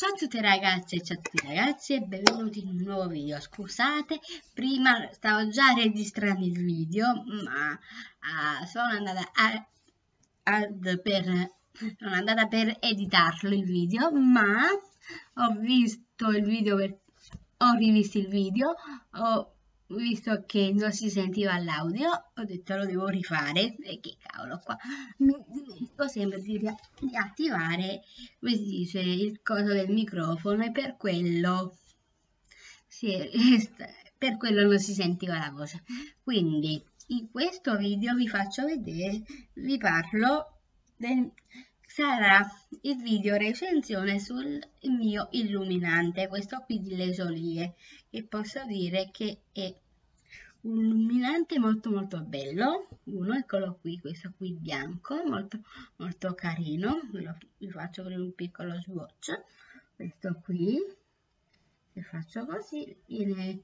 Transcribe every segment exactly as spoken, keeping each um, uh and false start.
Ciao a tutte ragazze e ciao a tutti ragazzi e benvenuti in un nuovo video. Scusate, prima stavo già registrando il video, ma uh, sono andata a, ad per, sono andata per editarlo il video, ma ho visto il video, per, ho rivisto il video, ho visto che non si sentiva l'audio, ho detto lo devo rifare e che cavolo qua mi dimentico sempre di, di attivare, come si dice, il coso del microfono e per quello si è, per quello non si sentiva la voce. Quindi in questo video vi faccio vedere, vi parlo del, sarà il video recensione sul mio illuminante, questo qui di Lesolie, che posso dire che è un illuminante molto molto bello. Uno, eccolo qui, questo qui bianco, molto molto carino. Vi faccio vedere un piccolo swatch. Questo qui, se faccio così, viene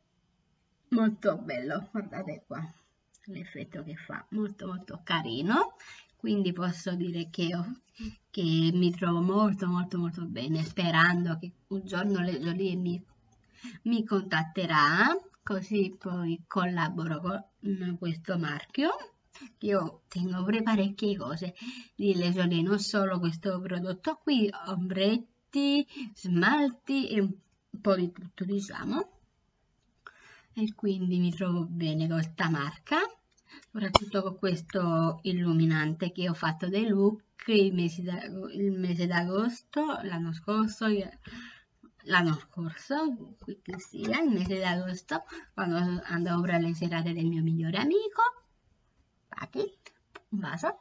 molto bello, guardate qua l'effetto che fa, molto molto carino. Quindi posso dire che, ho, che mi trovo molto molto molto bene, sperando che un giorno Lesolie mi, mi contatterà, così poi collaboro con questo marchio. Io tengo parecchie cose di Lesolie, non solo questo prodotto qui, ombretti, smalti e un po' di tutto, diciamo, e quindi mi trovo bene con questa marca, soprattutto con questo illuminante che ho fatto dei look il mese d'agosto, l'anno scorso, l'anno scorso, qui che sia, il mese d'agosto, quando andavo per le serate del mio migliore amico, Pati, un vaso,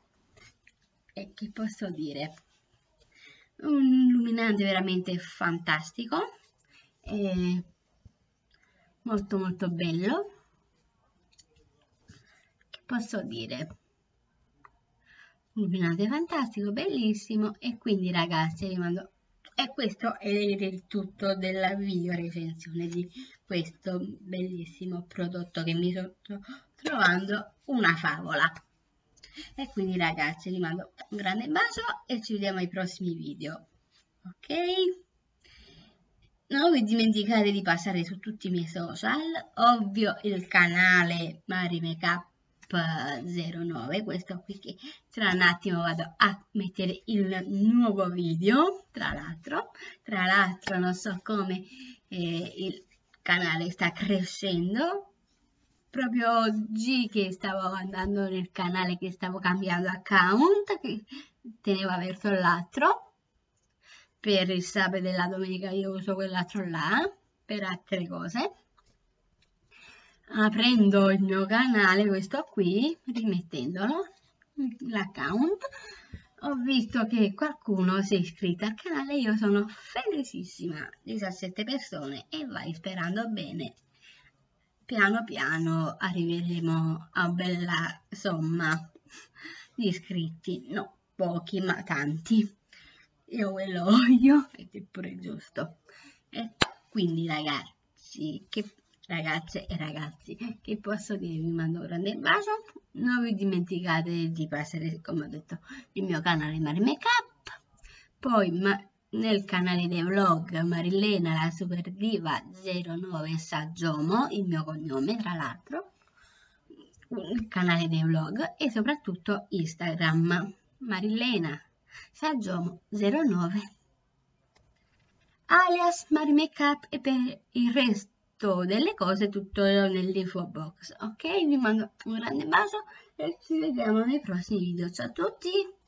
e che posso dire, un illuminante veramente fantastico, e molto molto bello, che posso dire, illuminante fantastico, bellissimo. E quindi ragazzi vi mando, e questo è il tutto della video recensione di questo bellissimo prodotto che mi sto trovando una favola. E quindi ragazzi vi mando un grande bacio e ci vediamo ai prossimi video, ok? Non vi dimenticate di passare su tutti i miei social, ovvio il canale Mari Makeup zero nove, questo qui che tra un attimo vado a mettere il nuovo video, tra l'altro, tra l'altro non so come eh, il canale sta crescendo, proprio oggi che stavo andando nel canale, che stavo cambiando account, che teneva verso l'altro, per il sabato e la domenica io uso quell'altro là, per altre cose. Aprendo il mio canale, questo qui, rimettendolo, l'account, ho visto che qualcuno si è iscritto al canale. Io sono felicissima, diciassette persone, e vai sperando bene. Piano piano arriveremo a bella somma di iscritti, no pochi ma tanti. Io ve lo voglio ed è pure giusto. E quindi ragazzi, che ragazze e ragazzi, che posso dire, vi mando un grande bacio, non vi dimenticate di passare, come ho detto, il mio canale Mari Makeup, poi ma, nel canale dei vlog Marilena la super diva zero nove Saggiomo, il mio cognome tra l'altro, il canale dei vlog, e soprattutto Instagram Marilena Saggiomo zero nove alias Mari Makeup, e per il resto delle cose tutto nell'info box, ok? Vi mando un grande bacio e ci vediamo nei prossimi video. Ciao a tutti!